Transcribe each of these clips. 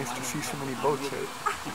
nice to see so many boats out.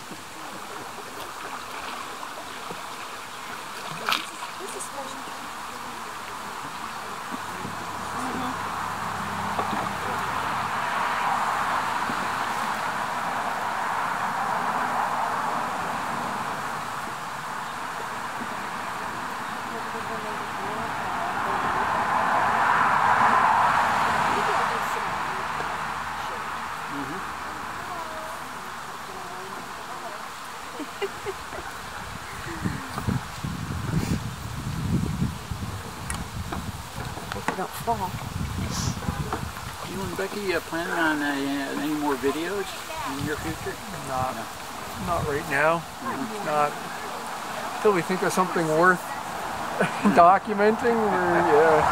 Don't fall. You and Becky planning on any more videos in your future? Not right now. Not until we think of something worth documenting. It's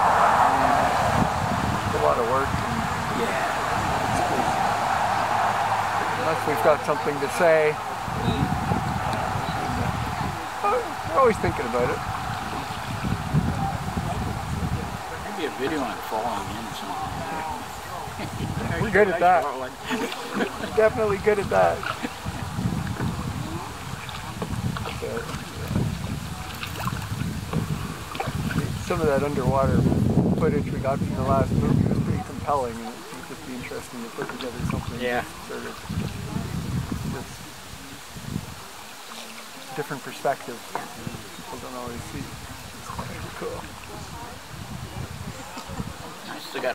a lot of work. Yeah. Unless we've got something to say. We're always thinking about it. Maybe a video on falling in or something. We're good at that. We're definitely good at that. Some of that underwater footage we got from the last movie was pretty compelling, and it would just be interesting to put together something sort of with different perspectives people don't always see. It's kind of cool.